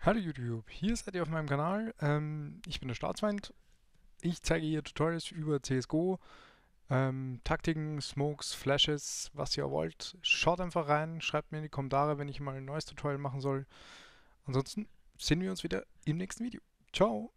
Hallo YouTube, hier seid ihr auf meinem Kanal. Ich bin der Staatsfeind. Ich zeige hier Tutorials über CSGO, Taktiken, Smokes, Flashes, was ihr wollt. Schaut einfach rein, schreibt mir in die Kommentare, wenn ich mal ein neues Tutorial machen soll. Ansonsten sehen wir uns wieder im nächsten Video. Ciao!